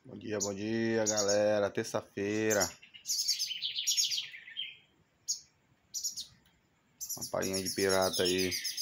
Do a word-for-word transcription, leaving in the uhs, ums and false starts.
Bom dia, bom dia, galera. Terça-feira. Uma palhinha de pirata aí.